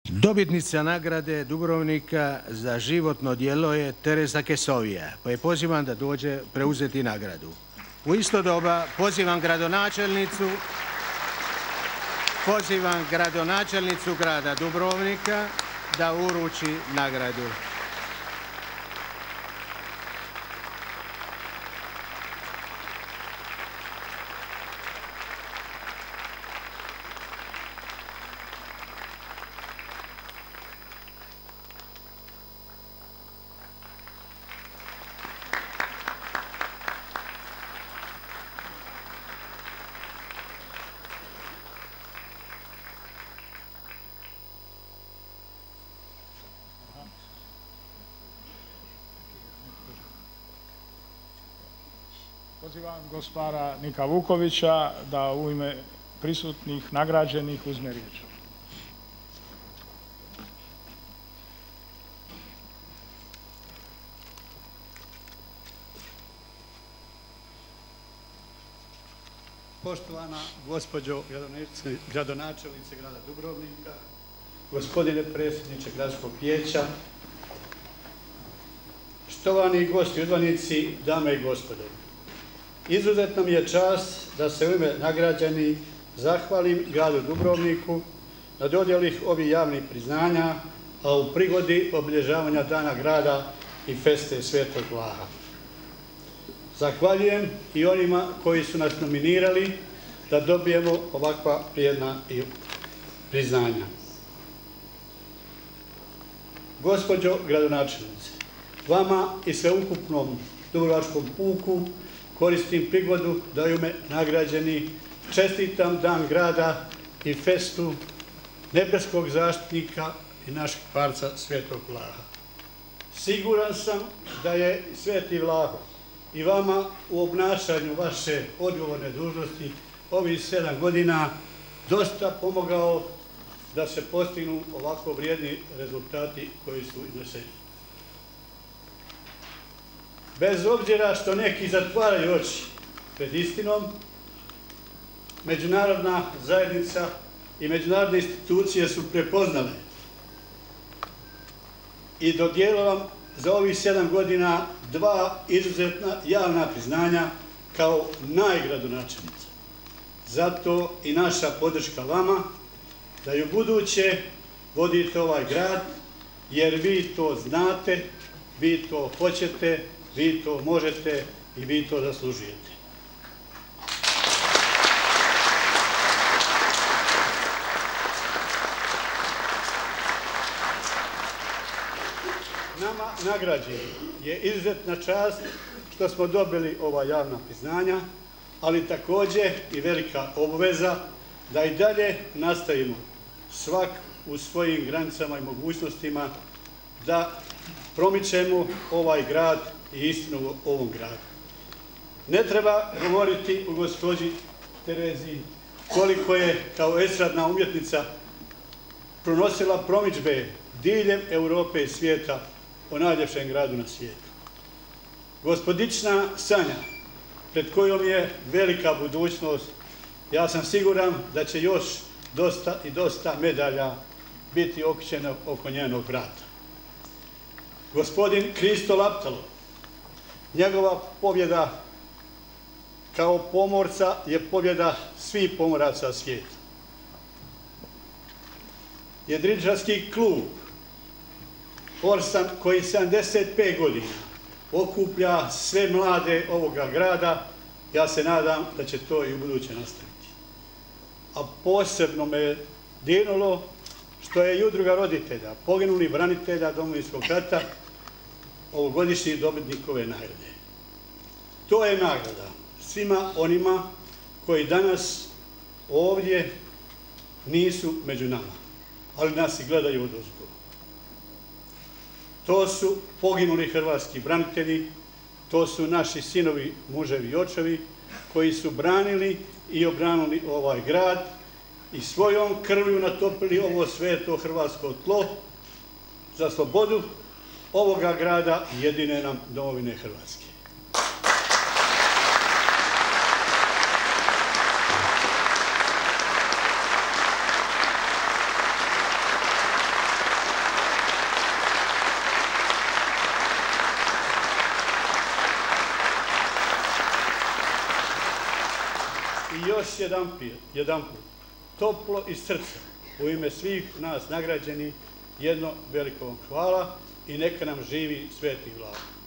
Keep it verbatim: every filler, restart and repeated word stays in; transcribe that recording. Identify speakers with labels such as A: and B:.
A: Dobitnica nagrade Dubrovnika za životno djelo je Tereza Kesovija, pa je pozivam da dođe preuzeti nagradu. U isto doba pozivam gradonačelnicu, pozivam gradonačelnicu grada Dubrovnika da uruči nagradu.
B: Pozivam gospara Nika Vukovića da u ime prisutnih nagrađenih uzme riječ.
C: Poštovana gospođo gradonačelnice grada Dubrovnika, gospodine predsjedniče gradskog vijeća, štovani gosti, uzvanici, dame i gospodo. Izuzetno mi je čast da se u ime nagrađenih zahvalim gradu Dubrovniku na dodjeli ovih javnih priznanja, a u prigodi obilježavanja Dana grada i feste Svetog Vlaha. Zahvaljujem i onima koji su nas nominirali da dobijemo ovakva vrijedna priznanja. Gospođo gradonačelnice, vama i sveukupnom dubrovačkom puku koristim prigodu da u ime nagrađeni čestitam Dan grada i festu nebeskog zaštitnika i našeg parca Svetog Vlaha. Siguran sam da je Sveti Vlaho i vama u obnašanju vaše odgovorne dužnosti ovih sedam godina dosta pomogao da se postignu ovako vrijedni rezultati koji su izneseni. Bez obzira što neki zatvaraju oči pred istinom, međunarodna zajednica i međunarodne institucije su prepoznale i dodijelila vam za ovih sedam godina dva izuzetna javna priznanja kao najgradonačelnica. Zato i naša podrška vama da i u buduće vodite ovaj grad, jer vi to znate, vi to hoćete, vi to možete i vi to zaslužujete. Nama nagrađeni je izuzetna čast što smo dobili ova javna priznanja, ali također i velika obveza da i dalje nastavimo svak u svojim granicama i mogućnostima da promičemo ovaj grad i istinu u ovom gradu. Ne treba govoriti o gospođi Terezi koliko je kao estradna umjetnica pronosila promidžbe diljem Europe i svijeta o najljepšem gradu na svijetu. Gospodična Sanja, pred kojom je velika budućnost, ja sam siguran da će još dosta i dosta medalja biti okrećeno oko njenog vrata. Gospodin Kristo Laptalo, njegova pobjeda kao pomorca je pobjeda svih pomoraca svijeta. Jedriličarski klub Orsan koji sedamdeset pet godina okuplja sve mlade ovoga grada, ja se nadam da će to i u buduće nastaviti. A posebno me dirnulo što je i udruga roditelja, poginulih branitelja Domovinskog rata, ovogodišnji dobitnik ove nagrade. To je nagrada svima onima koji danas ovdje nisu među nama, ali nas i gledaju odozgo. To su poginuli hrvatski branitelji, to su naši sinovi, muževi i očevi koji su branili i obranili ovaj grad i svojom krvlju natopili ovo sveto hrvatsko tlo za slobodu ovoga grada i jedine nam domovine Hrvatske. još jedan, jedan put, toplo iz srca, u ime svih nas nagrađeni, jedno veliko vam hvala i neka nam živi Sveti Vlaho.